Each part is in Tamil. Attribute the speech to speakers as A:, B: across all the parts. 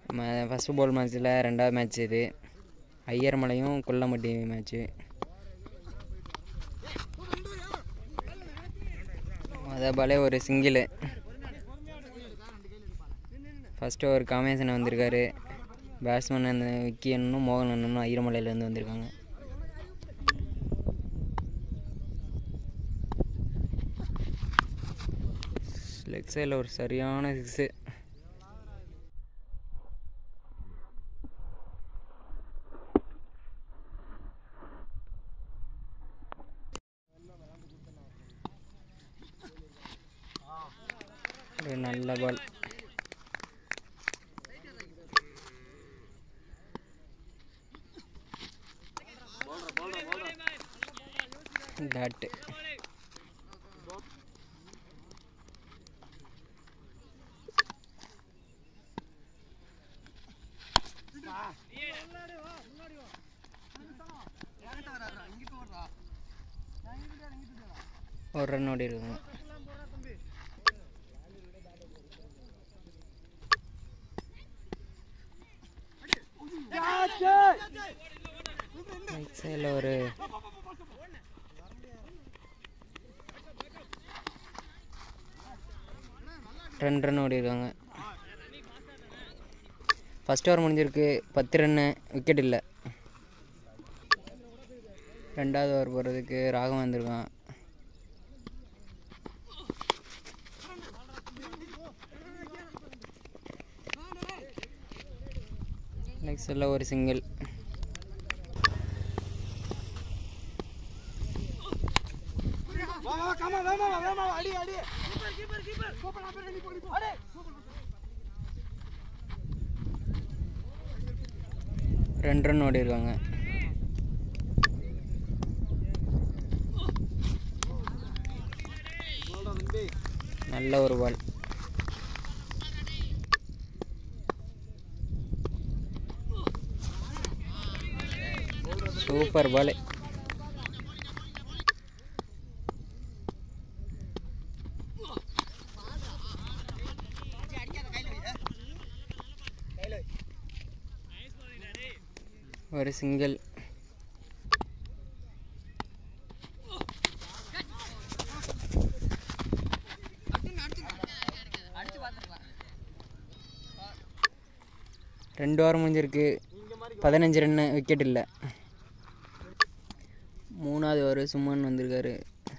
A: ஃபஸ்ட்டு பால் மேட்ச்சில் 2வது மேட்ச் இது. ஐயர்மலையும் கொல்லம்பட்டி மேட்ச்சு. அதே பாலே ஒரு சிங்கிள். ஃபஸ்ட்டு ஒரு காமேசன் வந்திருக்காரு. பேட்ஸ்மேன் அந்த விக்கி அண்ணனும் மோகன் அண்ணனும் ஐயர்மலையிலேருந்து வந்திருக்காங்க. லெக் சைடில் ஒரு சரியான 6. ஒரு நல்ல பால். டாட். ஒரு ரன் ஓடி இருக்குங்க. ரைட் சைடில் ஒரு ரன் ஓடி இருக்காங்க. ஃபஸ்ட் ஓவர் முடிஞ்சிருக்கு. 10 ரன்னு. விக்கெட் இல்லை. 2வது ஓவர் போகிறதுக்கு ராகம் வந்திருக்கான். லெக் சைடில் ஒரு சிங்கிள். ரன் ஓடி இருக்காங்க. நல்ல ஒரு பால். சூப்பர் பால். ஒரு சிங்கிள். ரெண்டு ஓவர் முடிஞ்சிருக்கு. 15 ரன்னு. விக்கெட் இல்லை. 3வது ஓவர் சுமன் வந்திருக்காரு.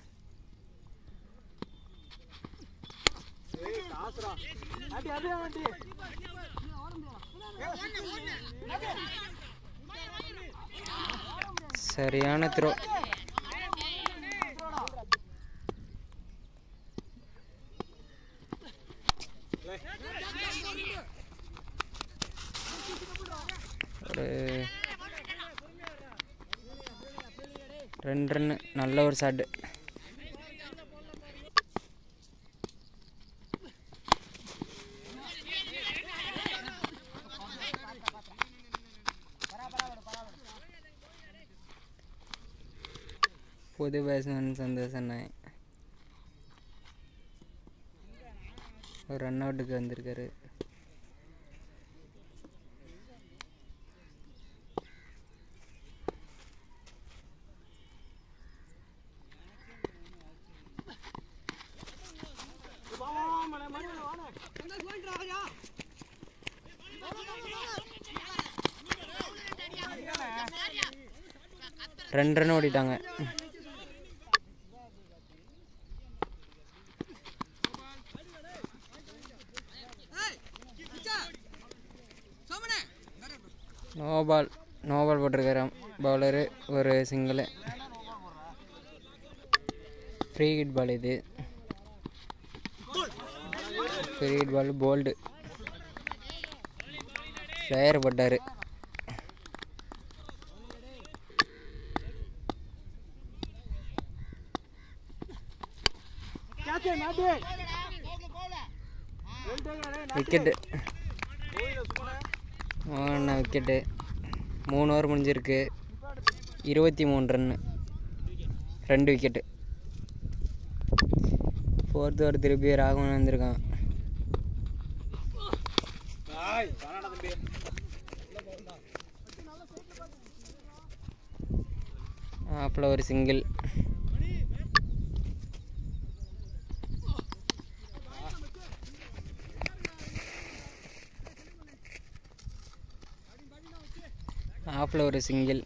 A: சரியான த்ரோ. ஒரு 2 ரன்னு. நல்ல ஒரு ஷாட். புது பேட்ஸ்மேன் சந்தோஷ் ஒரு ரன் அவுட்டுக்கு வந்திருக்காரு. ரெண்டு ரன் ஓடிட்டாங்க. நோ பால் போட்டிருக்காரு பவுலரு. ஒரு சிங்கிள். ஃப்ரீ ஹிட் பால் இது. Free hit ball. Bowled. Flyer போட்டார். விக்கெட்டு. விக்கெட்டு. 3 ஓவர் முடிஞ்சிருக்கு. 23 ரன்னு. 2 விக்கெட்டு. 4th ஓவர் திருப்பி ராகவன் வந்திருக்கான். ஆப்பில் ஒரு சிங்கிள். ஆப்பில் ஒரு சிங்கிள்.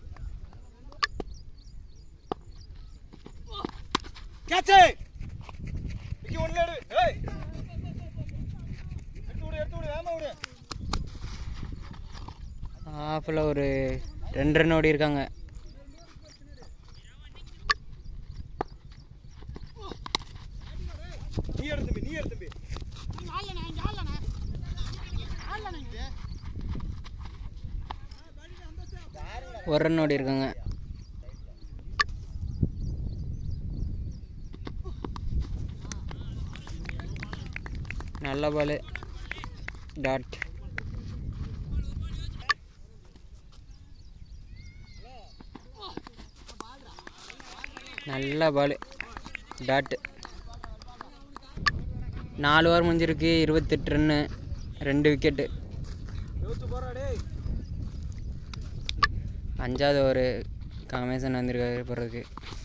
A: ஆப்பில் ஒரு 2 ரன் ஓடி இருக்காங்க. ஒரு ரன் ஓடி இருக்காங்க. நல்ல பால். டாட். நல்ல பால். டாட். 4 ஓவர் முடிஞ்சிருக்கு. 28 ரன்னு, 2 விக்கெட்டு. 5வது ஓவர் காமேசன் வந்திருக்காரு போகிறதுக்கு.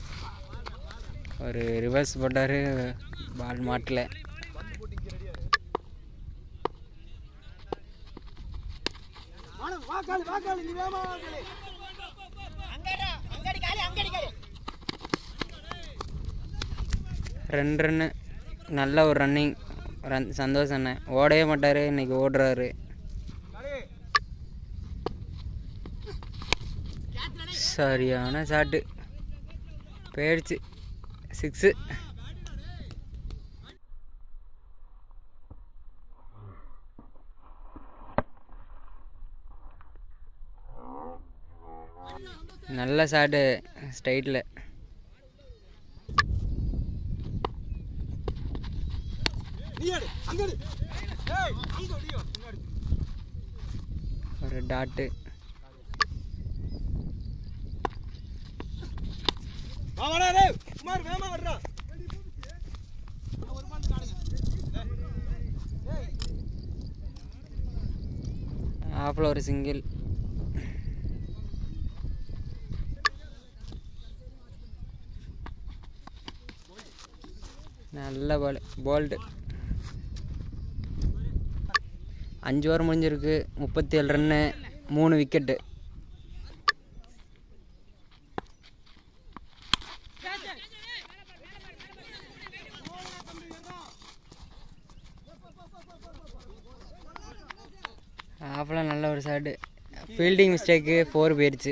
A: ஒரு ரிவர்ஸ் போட்டார், பால் மாட்டல. ரெண்டு ரன்னு. நல்ல ஒரு ரன்னிங். சந்தோஷ் அண்ணன் ஓடவே மாட்டார், இன்னைக்கு ஓடுறாரு. சரியான ஷாட்டு போயிடுச்சு. 6. நல்ல ஷாட்டு ஸ்ட்ரைட்டில். ஒரு டாட்டு. ஆஃபில் ஒரு சிங்கிள். நல்ல பால். போல்டு. 5 ஓவர் முடிஞ்சிருக்கு. 37 ரன்னு, 3 விக்கெட்டு. ஆஃபில் நல்ல ஒரு ஷாட்டு. ஃபீல்டிங் மிஸ்டேக்கு 4 போயிடுச்சு.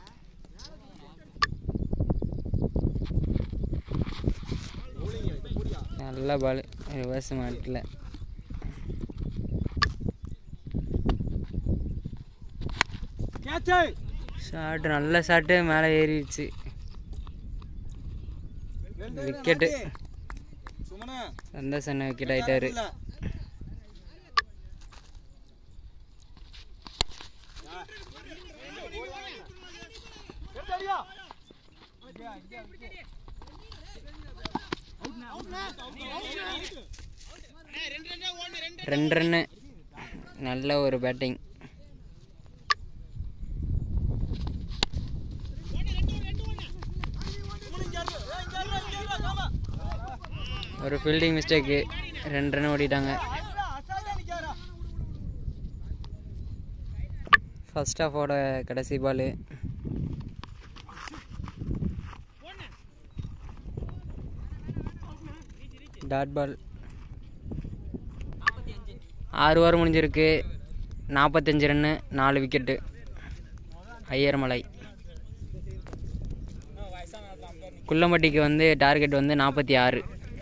A: நல்ல பால். ரிவர்ஸ் மாட்டில். ஷாட்டு. நல்ல ஷாட்டு மேலே ஏறிடுச்சு. விக்கெட்டு. சந்தோஷ் அண்ணன் விக்கெட் ஆகிட்டாரு. ரெண்டு ரன்னு. நல்ல ஒரு பேட்டிங். ஒரு ஃபீல்டிங் மிஸ்டேக்கு. 2 ரன் ஓடிட்டாங்க. ஃபர்ஸ்ட் ஹாஃபோட கடைசி பால். Dot ball. 6 ஓவர் முடிஞ்சிருக்கு. 45 ரன்னு, 4 விக்கெட்டு. ஐயர்மலை. குள்ளம்பட்டிக்கு வந்து டார்கெட் வந்து 46.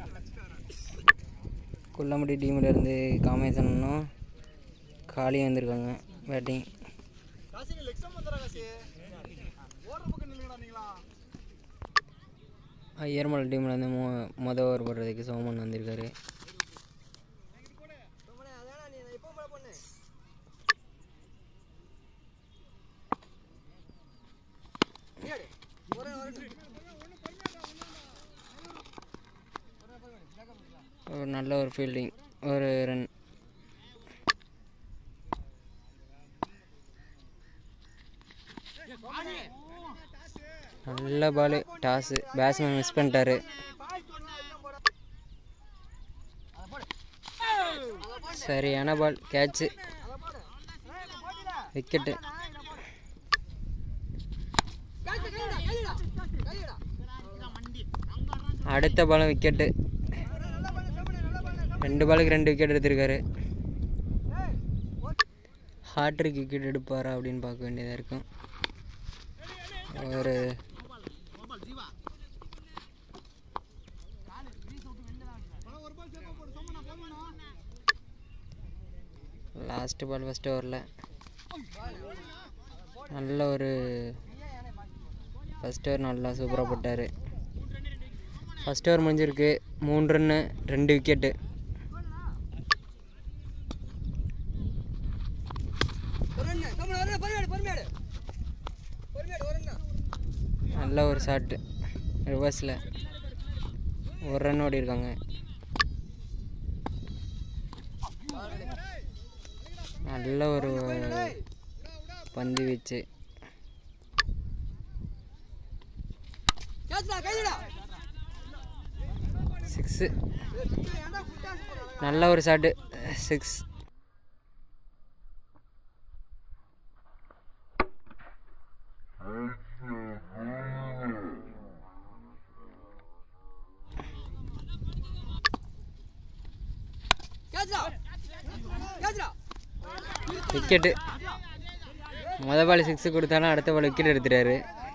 A: குள்ளம்பட்டி டீமிலேருந்து காமேசனும் காளியும் வந்திருக்காங்க பேட்டிங். ஐயர்மலை டீம்லேருந்து மொதல் ஓவர் போடுறதுக்கு சோமன் வந்திருக்காரு. ஒரு நல்ல ஒரு ஃபீல்டிங். ஒரு ரன். நல்ல பால் டாஸு, பேட்ஸ்மேன் மிஸ் பண்ணிட்டாரு. சரியான பால், கேட்சு, விக்கெட்டு. அடுத்த பாலும் விக்கெட்டு. 2 பாலுக்கு 2 விக்கெட் எடுத்திருக்காரு. ஹாட்ரிக் விக்கெட் எடுப்பாரா அப்படின்னு பார்க்க வேண்டியதாக இருக்கும். ஒரு லாஸ்ட் பால் ஃபஸ்ட் ஓவரில் நல்ல ஒரு ஃபஸ்ட் ஓவர் நல்லா சூப்பராக போட்டார். ஃபஸ்ட் ஓவர் முடிஞ்சிருக்கு. 3 ரன்னு 2 விக்கெட்டு. நல்ல ஒரு ஷாட்டு ரிவர்ஸில் 1 ரன் ஓடி இருக்காங்க. நல்ல ஒரு பந்து வீச்சு. சிக்ஸு, நல்ல ஒரு ஷாட்டு, 6. விக்கெட்டு. மொதல் பால் 6 கொடுத்தாலும் அடுத்த பால் விக்கெட் எடுத்துட்டாரு.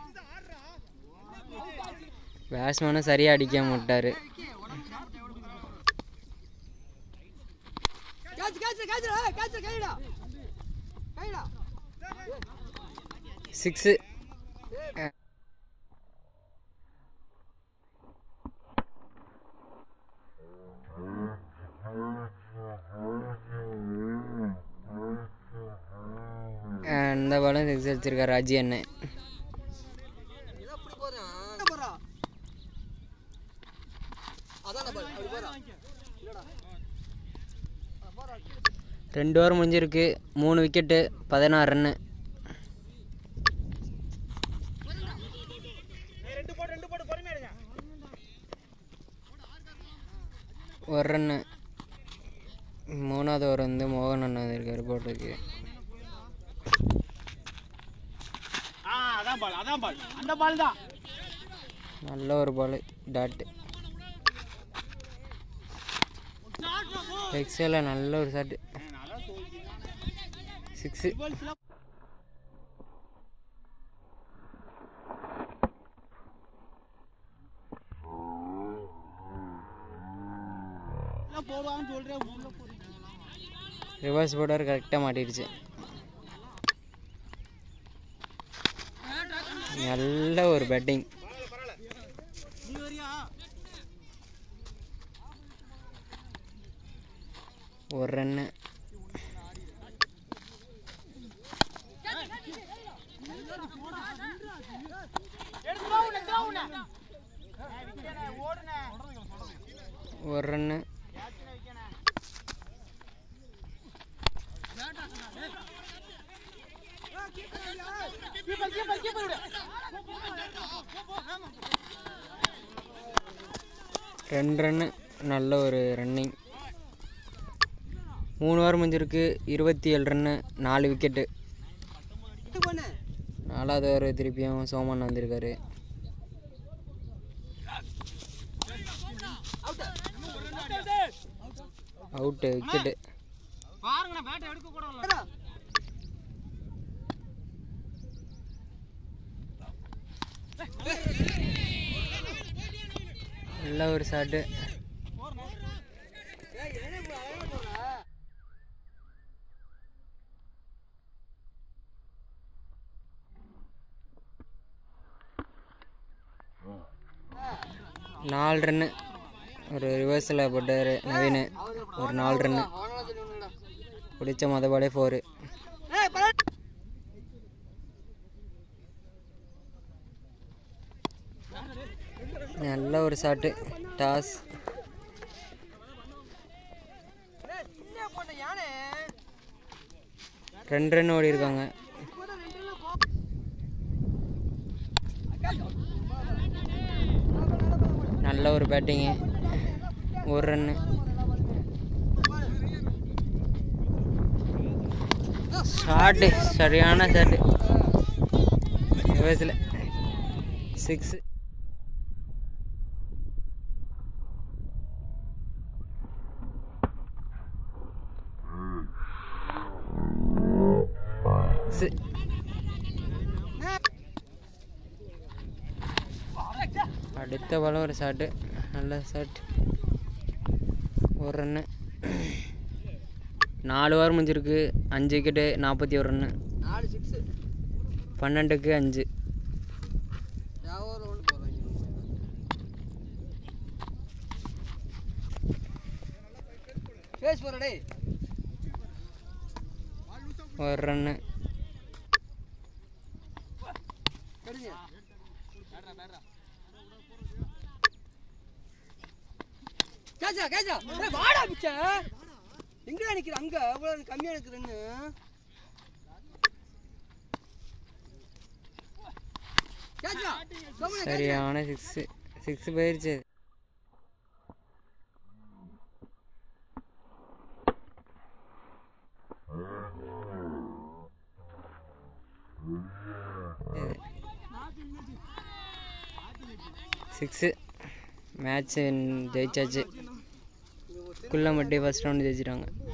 A: பேட்ஸ்மேனும் சரியாக அடிக்க மாட்டார். 6. இந்த பாலும் 6 அடிச்சிருக்காரு ராஜி அண்ணன். ரெண்டு ஓவர் முடிஞ்சிருக்கு. 3 விக்கெட்டு, 16 ரன்னு. ஒரு ரன்னு. 3வது ஓவர் வந்து மோகன் அண்ணன் இருக்காரு போட்டிருக்கு. நல்ல ஒரு பால் டாட். எக்ஸல நல்ல ஒரு ஷாட்டு, 6. ரிவர்ஸ் போர்டர் கரெக்டாக மாட்டிடுச்சு. நல்ல ஒரு பேட்டிங். ஒரு ரன்னு. ஒரு ரன்னு. ரெண்டு ரன்னு. நல்ல ஒரு ரன்னிங். 3 ஓவர் முடிஞ்சிருக்கு. 27 ரன்னு, 4 விக்கெட்டு. 4வது ஓவர் திருப்பியும் சோமன் வந்திருக்காரு. Out, wicket. நல்ல ஒரு ஷாட்டு. நாலு ரன்னு. ஒரு ரிவர்ஸில் போட்டார் நவீன். ஒரு 4 ரன்னு. பிடிச்ச மொதல் பாலே 4. நல்ல ஒரு ஷாட்டு, டாஸ். ரெண்டு ரன் ஓடி இருக்காங்க. நல்ல ஒரு பேட்டிங்கு, ஒரு ரன்னு. ஷாட்டு, சரியான ஷாட்டு, ரிவர்ஸில் 6. அடுத்த பாலும் ஒரு ஷாட்டு, நல்ல ஷாட், ஒரு ரன்னு. 4 ஓவர் முடிஞ்சிருக்கு, 5 விக்கெட்டு, 41 ரன்னு. 12க்கு 5. ஒரு ரன்னு. சரியான 6 போயிருச்சு. மேட்ச் ஜெயிச்சாச்சு. குள்ளம்பட்டி ஃபர்ஸ்ட் ரவுண்டு ஜெயிச்சிட்டாங்க.